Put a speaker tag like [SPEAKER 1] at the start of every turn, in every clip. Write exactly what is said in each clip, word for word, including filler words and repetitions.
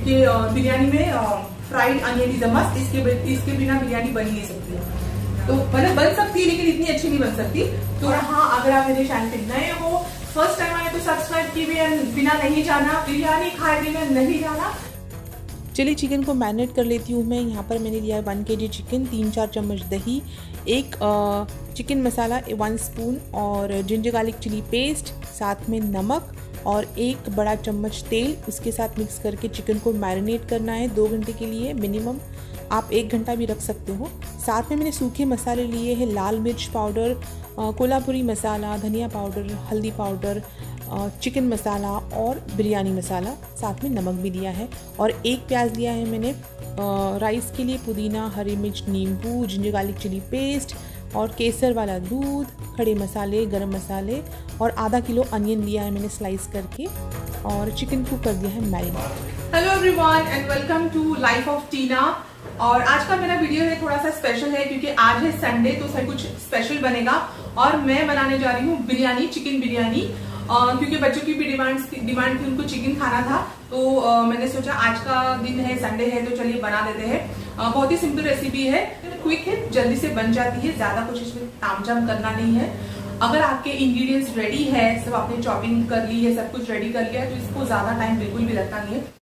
[SPEAKER 1] क्योंकि बिरयानी में fried onion is a must, इसके इसके बिना बिरयानी बन ही नहीं सकती। तो मतलब बन सकती है लेकिन इतनी अच्छी नहीं बन सकती। तो हाँ, अगर आप मेरे चैनल पे नए हो, फर्स्ट टाइम आए तो सब्सक्राइब कीजिए, बिना नहीं जाना बिरयानी खाए बिना नहीं जाना।
[SPEAKER 2] चलिए चिकन को मैरिनेट कर लेती हूँ मैं। यहाँ पर मैंने लिया है वन के जी चिकन, तीन चार चम्मच दही, एक चिकन मसाला वन स्पून और जिंजर गार्लिक चिली पेस्ट, साथ में नमक और एक बड़ा चम्मच तेल, उसके साथ मिक्स करके चिकन को मैरिनेट करना है दो घंटे के लिए मिनिमम। आप एक घंटा भी रख सकते हो। साथ में मैंने सूखे मसाले लिए हैं, लाल मिर्च पाउडर, कोल्हापुरी मसाला, धनिया पाउडर, हल्दी पाउडर, चिकन मसाला और बिरयानी मसाला, साथ में नमक भी लिया है। और एक प्याज लिया है मैंने राइस के लिए, पुदीना, हरी मिर्च, नींबू, जिंजर गार्लिक चिली पेस्ट और केसर वाला दूध, खड़े मसाले, गरम मसाले और आधा किलो अनियन लिया है मैंने स्लाइस करके, और चिकन को कर दिया है marinate.
[SPEAKER 1] Hello everyone and welcome to life of Tina. और आज का मेरा वीडियो है थोड़ा सा स्पेशल है क्योंकि आज है संडे, तो सब कुछ स्पेशल बनेगा और मैं बनाने जा रही हूँ बिरयानी, चिकन बिरयानी, क्योंकि बच्चों की भी डिमांड डिमांड थी, उनको चिकन खाना था। तो आ, मैंने सोचा आज का दिन है, संडे है, तो चलिए बना देते हैं। आ, बहुत ही सिंपल रेसिपी है, क्विक है, जल्दी से बन जाती है, ज्यादा कुछ इसमें तामझाम करना नहीं है। अगर आपके इंग्रेडिएंट्स रेडी है, सब आपने चॉपिंग कर ली है, सब कुछ रेडी कर लिया है, तो इसको ज्यादा टाइम बिल्कुल भी लगता नहीं है।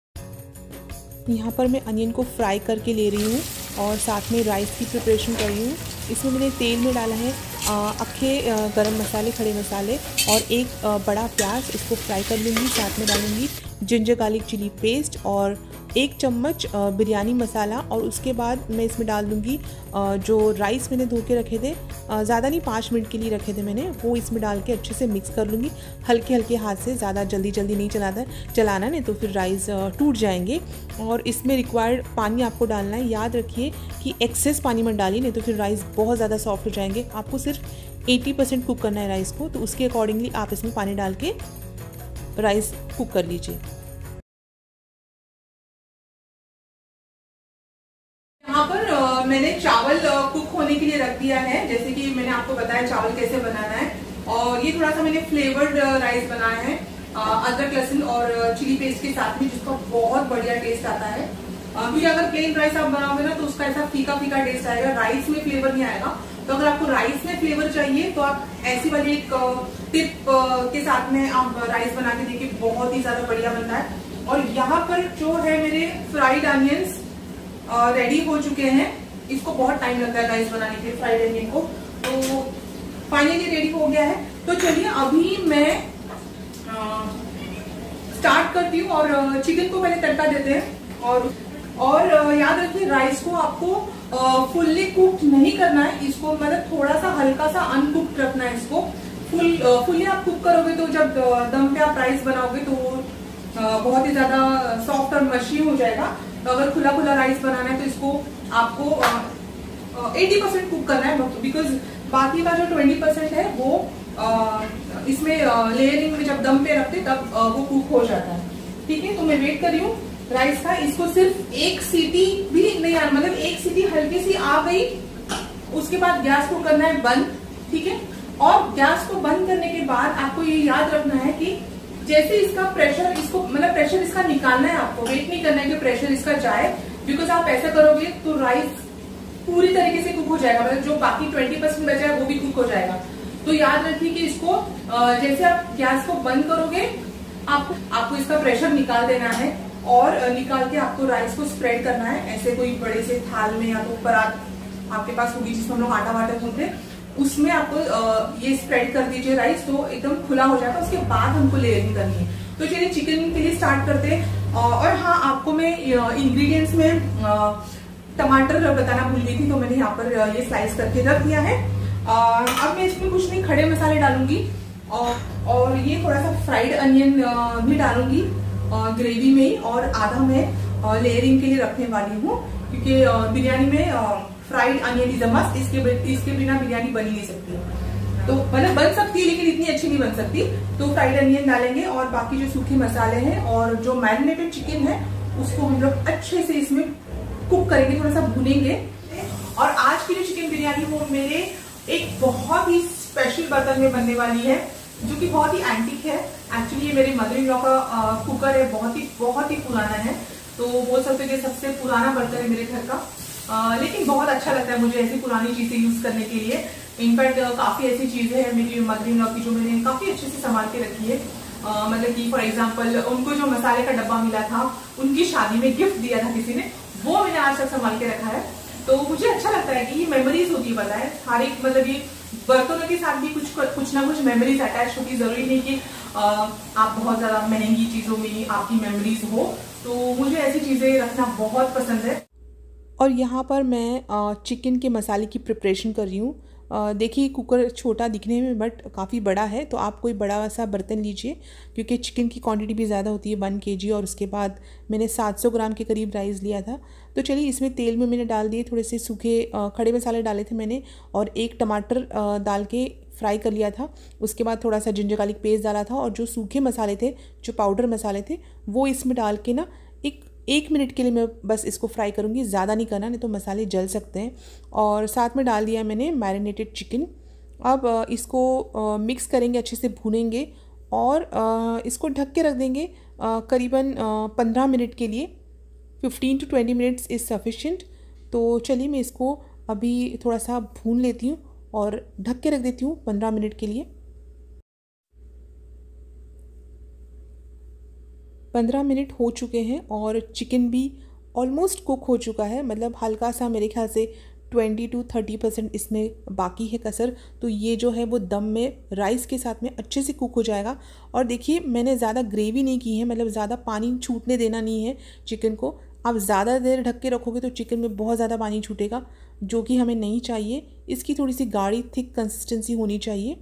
[SPEAKER 2] यहाँ पर मैं अनियन को फ्राई करके ले रही हूँ और साथ में राइस की प्रिपरेशन कर रही हूँ। इसमें मैंने तेल में डाला है अक्खे गरम मसाले, खड़े मसाले और एक बड़ा प्याज, इसको फ्राई कर लूँगी। साथ में डालूँगी जिंजर गार्लिक चिली पेस्ट और एक चम्मच बिरयानी मसाला, और उसके बाद मैं इसमें डाल दूँगी जो राइस मैंने धो के रखे थे, ज़्यादा नहीं पाँच मिनट के लिए रखे थे मैंने, वो इसमें डाल के अच्छे से मिक्स कर लूँगी हल्के हल्के हाथ से। ज़्यादा जल्दी जल्दी नहीं चलाना चलाना नहीं तो फिर राइस टूट जाएंगे। और इसमें रिक्वायर्ड पानी आपको डालना है। याद रखिए कि एक्सेस पानी मत डालिए, नहीं तो फिर राइस बहुत ज़्यादा सॉफ्ट हो जाएंगे। आपको सिर्फ अस्सी परसेंट कुक करना है राइस को, तो उसके अकॉर्डिंगली आप इसमें पानी डाल के राइस कुक कर लीजिए।
[SPEAKER 1] यहाँ पर आ, मैंने चावल आ, कुक होने के लिए रख दिया है। जैसे कि मैंने आपको बताया चावल कैसे बनाना है, और ये थोड़ा सा मैंने फ्लेवर्ड राइस बनाया है अदरक लहसुन और चिली पेस्ट के साथ में, जिसका बहुत बढ़िया टेस्ट आता है। क्योंकि अगर प्लेन राइस आप बनाओगे ना तो उसका ऐसा फीका फीका टेस्ट आएगा, राइस में फ्लेवर नहीं आएगा। तो अगर आपको राइस में फ्लेवर चाहिए तो आप ऐसी वाली एक टिप के साथ में आप राइस बना के देखिए, बहुत ही ज्यादा बढ़िया बनता है। और यहाँ पर जो है मेरे फ्राइड अनियंस रेडी हो चुके हैं। इसको बहुत टाइम लगता है राइस बनाने के लिए, फ्राइड अनियन को। तो फाइनली रेडी हो गया है। तो चलिए अभी मैं स्टार्ट करती हूँ और चिकन को पहले तड़का देते हैं। और और याद रखिए राइस को आपको फुल्ली कुक नहीं करना है, इसको मतलब थोड़ा सा हल्का सा अनकुक्ड रखना है। इसको फुल फुल्ली आप कुक करोगे तो जब दम पे आप राइस बनाओगे तो बहुत ही ज्यादा सॉफ्ट और मशी हो जाएगा। तो अगर खुला खुला राइस बनाना है तो इसको आपको अस्सी परसेंट कुक करना है, बिकॉज बाकी का जो बीस परसेंट है वो आ, इसमें लेयरिंग में जब दम पे रखते तब आ, वो कुक हो जाता है। ठीक है, तो मैं वेट कर रही हूँ राइस का। इसको सिर्फ एक सीटी भी नहीं आना, मतलब एक सीटी हल्की सी आ गई, उसके बाद गैस को करना है बंद। ठीक है, और गैस को बंद करने के बाद आपको ये याद रखना है कि जैसे इसका प्रेशर, इसको मतलब प्रेशर इसका निकालना है, आपको वेट नहीं करना है कि प्रेशर इसका जाए, बिकॉज आप ऐसा करोगे तो राइस पूरी तरीके से कुक हो जाएगा, मतलब जो बाकी बीस परसेंट बचा है वो भी कुक हो जाएगा। तो याद रखिए कि इसको जैसे आप गैस को बंद करोगे आपको आपको इसका प्रेशर निकाल देना है, और निकाल के आपको राइस को स्प्रेड करना है ऐसे कोई बड़े से थाल में, या तो ऊपर आप, आपके पास होगी जिसमें हम लोग आटा वाटा धोते हैं, उसमें आपको ये स्प्रेड कर दीजिए राइस, तो एकदम खुला हो जाएगा। उसके बाद हमको लेयरिंग करनी है। तो चलिए चिकन के लिए स्टार्ट करते हैं। और हाँ, आपको मैं इंग्रेडिएंट्स में टमाटर बताना भूल गई थी, तो मैंने यहाँ पर ये स्लाइस करके रख दिया है। अब मैं इसमें कुछ नहीं, खड़े मसाले डालूंगी और, और ये थोड़ा सा फ्राइड अनियन भी डालूंगी ग्रेवी में ही, और आधा मैं लेयरिंग के लिए रखने वाली हूँ, क्योंकि बिरयानी में fried onion is a must, इसके इसके बिना बिरयानी बन ही नहीं सकती। तो मतलब बन सकती है लेकिन इतनी अच्छी नहीं बन सकती। तो फ्राइड अनियन डालेंगे, और बाकी जो सूखे मसाले हैं और जो मैरिनेटेड चिकन है उसको हम लोग अच्छे से इसमें कुक करेंगे, थोड़ा सा भूनेंगे। और आज की जो चिकन बिरयानी वो मेरे एक बहुत ही स्पेशल बर्तन में बनने वाली है। जो कि बहुत ही एंटीक है। एक्चुअली ये मेरे मदर इन लॉ का कुकर है, बहुत ही बहुत ही पुराना है, तो बोल सकते हैं कि सबसे पुराना बर्तन है मेरे घर का। आ, लेकिन बहुत अच्छा लगता है मुझे ऐसी पुरानी चीजें यूज करने के लिए। इनफैक्ट काफी ऐसी चीजें हैं मेरी मदर इन लॉ की जो मैंने काफी अच्छे से संभाल के रखी है। आ, मतलब कि फॉर एग्जाम्पल उनको जो मसाले का डब्बा मिला था, उनकी शादी में गिफ्ट दिया था किसी ने, वो मैंने आज तक संभाल के रखा है। तो मुझे अच्छा लगता है कि ये मेमोरीज होती है, पता है हर एक, मतलब ये बर्तनों के साथ भी कुछ कुछ ना कुछ मेमोरीज अटैच होती। जरूरी नहीं कि आ, आप बहुत ज्यादा महंगी चीजों में आपकी मेमोरीज हो, तो मुझे ऐसी चीजें रखना बहुत पसंद है।
[SPEAKER 2] और यहाँ पर मैं चिकन के मसाले की प्रिपरेशन कर रही हूँ। देखिए कुकर छोटा दिखने में बट काफ़ी बड़ा है, तो आप कोई बड़ा सा बर्तन लीजिए क्योंकि चिकन की क्वांटिटी भी ज़्यादा होती है, वन केजी। और उसके बाद मैंने सात सौ ग्राम के करीब राइस लिया था। तो चलिए इसमें तेल में मैंने डाल दिए थोड़े से सूखे खड़े मसाले डाले थे मैंने, और एक टमाटर डाल के फ्राई कर लिया था। उसके बाद थोड़ा सा जिंजर गार्लिक पेस्ट डाला था, और जो सूखे मसाले थे, जो पाउडर मसाले थे, वो इसमें डाल के ना एक एक मिनट के लिए मैं बस इसको फ्राई करूँगी, ज़्यादा नहीं करना, नहीं तो मसाले जल सकते हैं। और साथ में डाल दिया मैंने मैरिनेटेड चिकन। अब इसको मिक्स करेंगे, अच्छे से भूनेंगे और इसको ढक के रख देंगे करीबन पंद्रह मिनट के लिए। Fifteen to twenty minutes is sufficient. तो चलिए मैं इसको अभी थोड़ा सा भून लेती हूँ और ढक के रख देती हूँ पंद्रह मिनट के लिए। पंद्रह मिनट हो चुके हैं और चिकन भी ऑलमोस्ट कुक हो चुका है, मतलब हल्का सा मेरे ख्याल से ट्वेंटी टू थर्टी परसेंट इसमें बाकी है कसर। तो ये जो है वो दम में राइस के साथ में अच्छे से कुक हो जाएगा। और देखिए मैंने ज़्यादा ग्रेवी नहीं की है, मतलब ज़्यादा पानी छूटने देना नहीं है चिकन को। आप ज़्यादा देर ढक के रखोगे तो चिकन में बहुत ज़्यादा पानी छूटेगा, जो कि हमें नहीं चाहिए। इसकी थोड़ी सी गाढ़ी थिक कंसिस्टेंसी होनी चाहिए।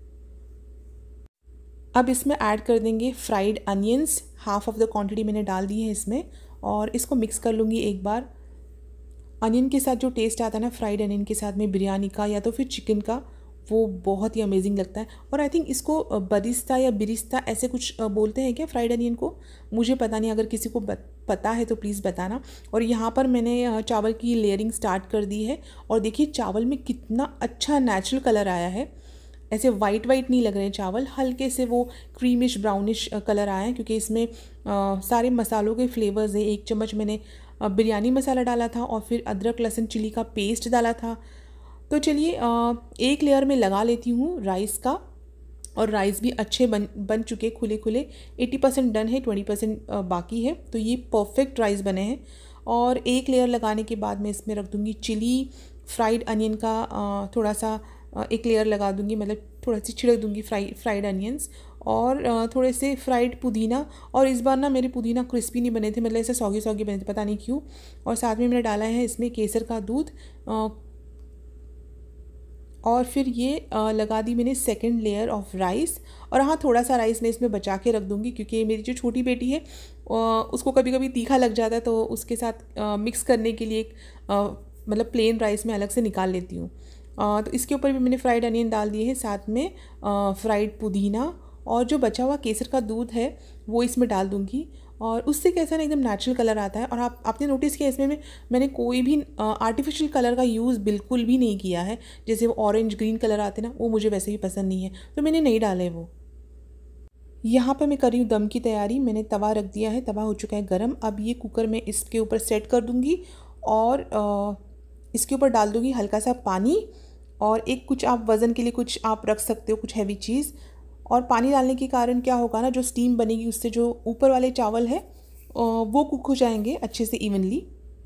[SPEAKER 2] अब इसमें ऐड कर देंगे fried onions, half of the quantity मैंने डाल दी है इसमें, और इसको मिक्स कर लूँगी एक बार। अनियन के साथ जो टेस्ट आता है ना फ्राइड अनियन के साथ में बिरयानी का या तो फिर चिकन का, वो बहुत ही अमेजिंग लगता है। और आई थिंक इसको बरिस्ता या बिरिस्ता ऐसे कुछ बोलते हैं क्या फ्राइड अनियन को, मुझे पता नहीं, अगर किसी को पता है तो प्लीज़ बताना। और यहाँ पर मैंने चावल की लेयरिंग स्टार्ट कर दी है, और देखिए चावल में कितना अच्छा नेचुरल कलर आया है। ऐसे वाइट वाइट नहीं लग रहे हैं चावल, हल्के से वो क्रीमिश ब्राउनिश कलर आए हैं, क्योंकि इसमें आ, सारे मसालों के फ्लेवर्स हैं। एक चम्मच मैंने बिरयानी मसाला डाला था, और फिर अदरक लहसुन चिली का पेस्ट डाला था। तो चलिए एक लेयर में लगा लेती हूँ राइस का, और राइस भी अच्छे बन बन चुके, खुले खुले अस्सी परसेंट डन है, बीस परसेंट बाकी है। तो ये परफेक्ट राइस बने हैं। और एक लेयर लगाने के बाद मैं इसमें रख दूँगी चिली, फ्राइड अनियन का थोड़ा सा एक लेयर लगा दूंगी, मतलब थोड़ा सी छिड़क दूंगी फ्राई फ्राइड अनियंस, और थोड़े से फ्राइड पुदीना। और इस बार ना मेरे पुदीना क्रिस्पी नहीं बने थे, मतलब ऐसे सौगी सौगी बने थे, पता नहीं क्यों। और साथ में मैंने डाला है इसमें केसर का दूध, और फिर ये लगा दी मैंने सेकंड लेयर ऑफ राइस। और हाँ, थोड़ा सा राइस मैं इसमें बचा के रख दूंगी, क्योंकि मेरी जो छोटी बेटी है उसको कभी कभी तीखा लग जाता है, तो उसके साथ मिक्स करने के लिए मतलब प्लेन राइस में अलग से निकाल लेती हूँ। तो इसके ऊपर भी मैंने फ्राइड अनियन डाल दिए हैं, साथ में फ्राइड पुदीना, और जो बचा हुआ केसर का दूध है वो इसमें डाल दूंगी। और उससे कैसा ना एकदम नेचुरल कलर आता है। और आप आपने नोटिस किया इसमें में मैंने कोई भी आर्टिफिशियल कलर का यूज़ बिल्कुल भी नहीं किया है। जैसे वो ऑरेंज ग्रीन कलर आते ना, वो मुझे वैसे भी पसंद नहीं है, तो मैंने नहीं डाले वो। यहाँ पे मैं कर रही हूँ दम की तैयारी। मैंने तवा रख दिया है, तवा हो चुका है गरम। अब ये कुकर में इसके ऊपर सेट कर दूँगी, और इसके ऊपर डाल दूँगी हल्का सा पानी, और एक कुछ आप वज़न के लिए कुछ आप रख सकते हो, कुछ हैवी चीज़। और पानी डालने के कारण क्या होगा ना, जो स्टीम बनेगी उससे जो ऊपर वाले चावल है वो कुक हो जाएंगे अच्छे से इवनली।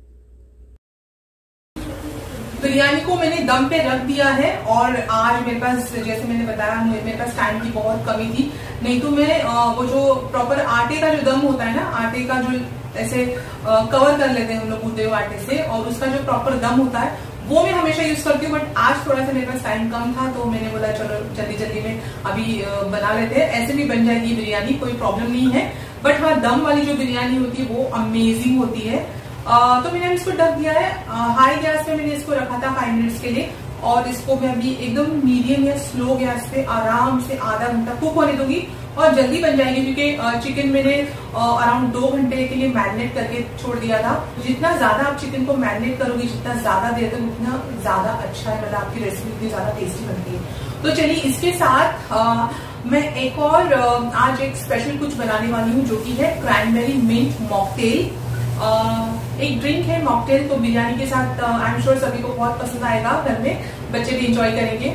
[SPEAKER 1] बिरयानी को मैंने दम पे रख दिया है, और आज मेरे पास, जैसे मैंने बताया, मेरे पास टाइम की बहुत कमी थी। नहीं तो मैं वो जो प्रॉपर आटे का जो दम होता है ना, आटे का जो ऐसे कवर कर लेते हैं हम लोग गूंदे हुए आटे से, और उसका जो प्रॉपर दम होता है वो मैं हमेशा यूज करती हूँ। बट आज थोड़ा सा मेरे पास टाइम कम था, तो मैंने बोला चलो जल्दी जल्दी में अभी बना लेते हैं। ऐसे भी बन जाएगी बिरयानी, कोई प्रॉब्लम नहीं है। बट हाँ, दम वाली जो बिरयानी होती है वो अमेजिंग होती है। आ, तो मैंने इसको ढक दिया है, हाई गैस पे मैंने इसको रखा था फाइव मिनट्स के लिए, और इसको मैं अभी एकदम मीडियम या स्लो गैस पे आराम से आधा घंटा कुक होने दूंगी, और जल्दी बन जाएगी। क्योंकि चिकन मैंने अराउंड दो घंटे के लिए मैरिनेट करके छोड़ दिया था। जितना ज्यादा आप चिकन को मैरिनेट करोगे, जितना ज्यादा देर तक, उतना ज्यादा अच्छा है, मतलब आपकी रेसिपी उतनी ज्यादा टेस्टी बनती है। तो चलिए इसके साथ आ, मैं एक और आज एक स्पेशल कुछ बनाने वाली हूँ जो कि है क्रैनबेरी मिंट मॉकटेल। एक ड्रिंक है मॉकटेल, तो बिरयानी के साथ आई एम श्योर सभी को बहुत पसंद आएगा, घर में बच्चे भी इंजॉय करेंगे।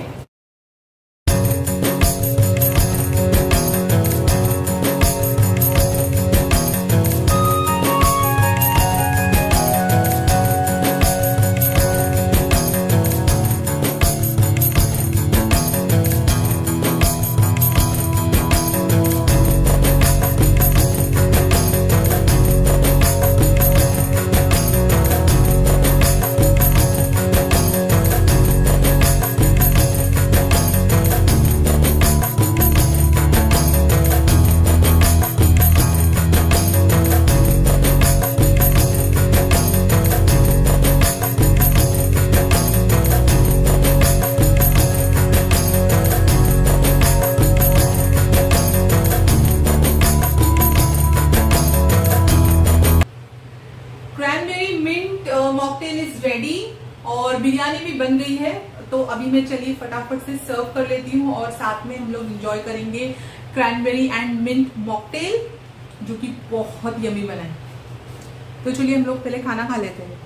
[SPEAKER 1] Cranberry mint mocktail is ready और बिरयानी भी बन गई है। तो अभी मैं चलिए फटाफट से सर्व कर लेती हूँ और साथ में हम लोग एंजॉय करेंगे क्रैनबेरी एंड मिंट मॉकटेल जो कि बहुत यमी बना है। तो चलिए हम लोग पहले खाना खा लेते हैं।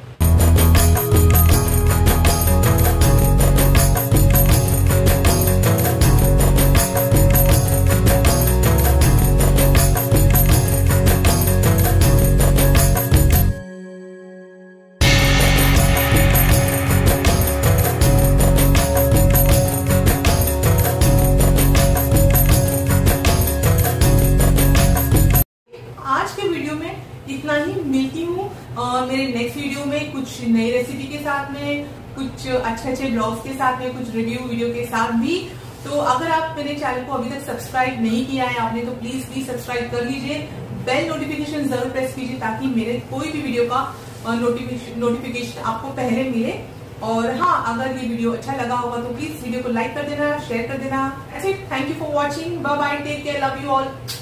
[SPEAKER 1] इतना ही, मिलती हूँ मेरे नेक्स्ट वीडियो में कुछ नई रेसिपी के साथ में, कुछ अच्छे अच्छे ब्लॉग्स के साथ में, कुछ रिव्यू वीडियो के साथ भी। तो अगर आप मेरे चैनल को अभी तक सब्सक्राइब नहीं किया है आपने तो प्लीज प्लीज सब्सक्राइब कर लीजिए, बेल नोटिफिकेशन जरूर प्रेस कीजिए ताकि मेरे कोई भी वीडियो का नोटिफिकेशन नोटिफिकेशन आपको पहले मिले। और हाँ, अगर ये वीडियो अच्छा लगा होगा तो प्लीज वीडियो को लाइक कर देना, शेयर कर देना। ऐसे thank you for watching, bye bye, take care, love you all.